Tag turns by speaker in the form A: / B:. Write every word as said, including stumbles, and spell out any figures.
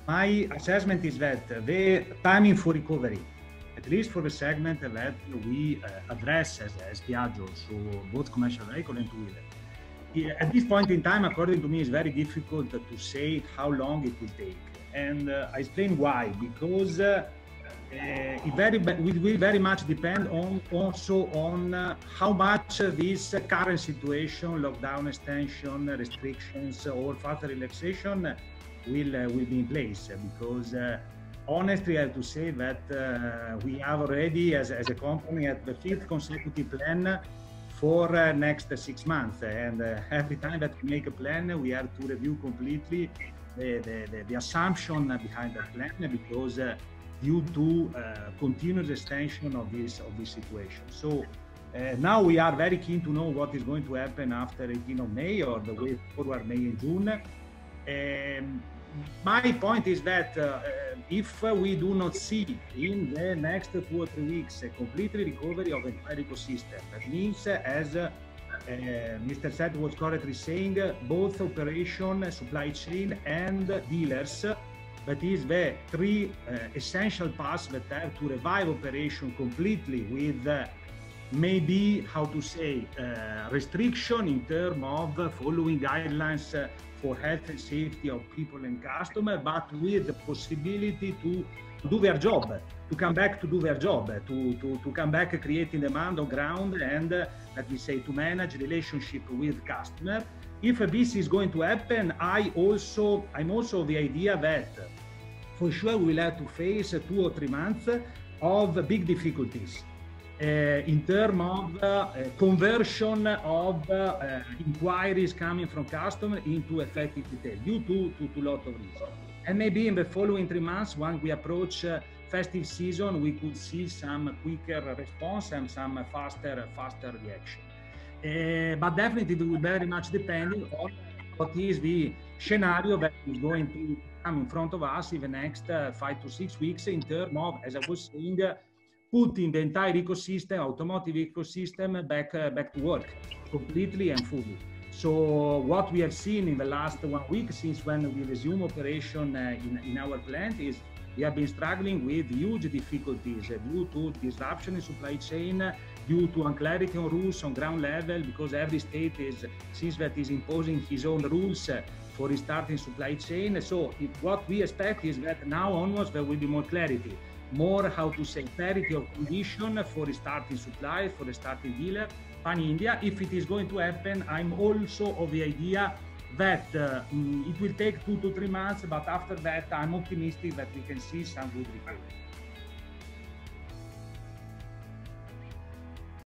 A: My assessment is that the timing for recovery, at least for the segment that we uh, address as, as Piaggio, so both commercial vehicle and two-wheeler, at this point in time, according to me, it's very difficult to say how long it will take. And uh, I explain why. Because uh, uh, it very it will very much depend on also on uh, how much uh, this uh, current situation, lockdown extension, restrictions, or further relaxation uh, will uh, will be in place. Because uh, honestly, I have to say that uh, we have already, as, as a company, at the fifth consecutive plan for uh, next uh, six months. And uh, every time that we make a plan, we have to review completely the, the, the, the assumption behind that plan, because uh, due to uh, continuous extension of this, of this situation. So uh, now we are very keen to know what is going to happen after eighteenth of May, or the way forward May and June. Um, my point is that uh, if uh, we do not see in the next two or three weeks a complete recovery of the entire ecosystem, that means, uh, as uh, uh, Mister Seth was correctly saying, uh, both operation, supply chain, and dealers, uh, that is the three uh, essential paths that have to revive operation completely, with uh, maybe, how to say, uh, restriction in terms of following guidelines uh, for health and safety of people and customers, but with the possibility to do their job, to come back to do their job, to, to, to come back creating demand on ground, and, uh, let me say, to manage relationship with customer. If this is going to happen, I also, I'm also of the idea that for sure we will have to face two or three months of big difficulties. Uh, in terms of uh, conversion of uh, inquiries coming from customers into effective retail, due to, to, to a lot of reasons. And maybe in the following three months, when we approach uh, festive season, we could see some quicker response and some faster, faster reaction. Uh, but definitely it will very much depend on what is the scenario that is going to come in front of us in the next uh, five to six weeks, in terms of, as I was saying, uh, putting the entire ecosystem, automotive ecosystem, back uh, back to work completely and fully. So what we have seen in the last one week, since when we resume operation uh, in, in our plant, is we have been struggling with huge difficulties uh, due to disruption in supply chain, uh, due to unclarity on rules on ground level, because every state is, since that is imposing his own rules uh, for restarting supply chain. So if what we expect is that now onwards there will be more clarity. More, how to say, parity of condition for restarting supply, for restarting dealer, Pan India. If it is going to happen, I'm also of the idea that uh, it will take two to three months, but after that, I'm optimistic that we can see some good recovery.